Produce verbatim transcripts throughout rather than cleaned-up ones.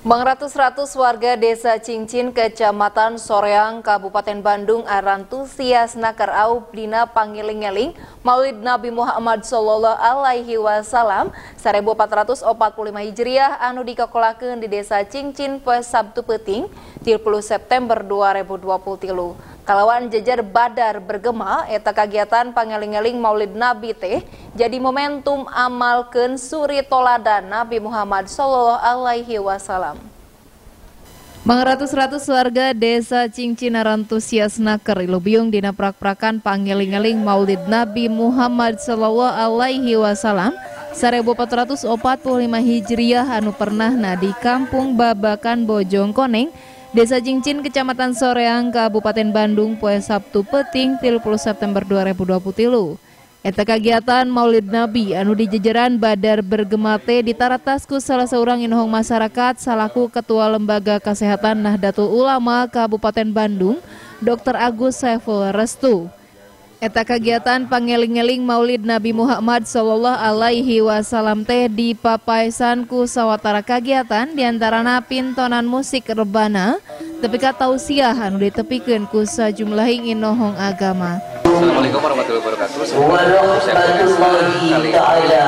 Mengratus-ratus warga Desa Cincin, Kecamatan Soreang, Kabupaten Bandung arantusias nakar aup dina pangiling-eling Maulid Nabi Muhammad Sallallahu Alaihi Wasallam seribu empat ratus empat puluh lima Hijriah anu dikakolakeun di Desa Cincin poe Sabtu peuting tilu puluh September dua ribu dua puluh tilu. Kalawan jejer badar bergema eta kagiatan pangeling-eling Maulid Nabi teh jadi momentum amalkeun suri toladan Nabi Muhammad Sallallahu Alaihi Wasallam. Mengratus-ratus warga Desa Cincin arantusias nakar ilubiung dina prak-prakan pangeling-eling Maulid Nabi Muhammad Sallallahu Alaihi Wasallam seribu empat ratus empat puluh lima Hijriah anu pernahna di Kampung Babakan Bojongkoneng, Desa Cincin, Kecamatan Soreang, Kabupaten Bandung poe Sabtu peuting tilu puluh September dua ribu dua puluh tilu. Eta kagiatan Maulid Nabi anu dijejeran badar bergema teh ditaratas ku salah seorang inohong masyarakat salaku Ketua Lembaga Kesehatan Nahdlatul Ulama Kabupaten Bandung, Dokter Agus Saiful Restu. Eta kagiatan pangeling-eling Maulid Nabi Muhammad Sallallahu Alaihi Wasallam teh dipapaesan ku sawatara kagiatan diantarana pintonan musik rebana tepi ka tausiah anu ditepikeun ku sajumlahing inohong agama. Assalamualaikum warahmatullahi wabarakatuh. Warahmatullahi taala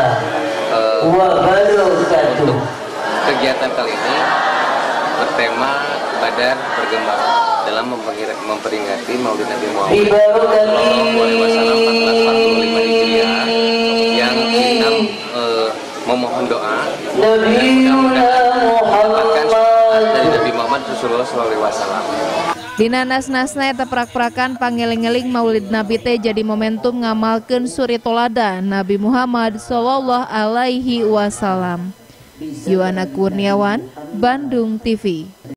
wabarakatuh. Untuk kegiatan kali ini bertema badar bergema dalam memperingati Maulid Nabi Muhammad Sallallahu Alaihi Wasallam seribu empat ratus empat puluh lima Hijriah yang kita uh, memohon doa dan mudah-mudahan mendapatkan dari Nabi Muhammad Sallallahu Alaihi Wasallam. Dina nas-nasna eta prak-prakan pangeling-eling Maulid Nabi teh jadi momentum ngamalkeun suri toladan Nabi Muhammad Sallallahu Alaihi Wasallam. Yuana Kurniawan, Bandung T V.